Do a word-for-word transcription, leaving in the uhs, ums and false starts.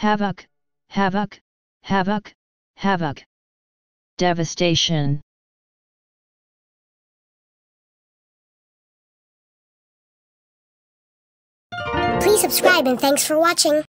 havoc, havoc, havoc, havoc. Devastation. Please subscribe and thanks for watching.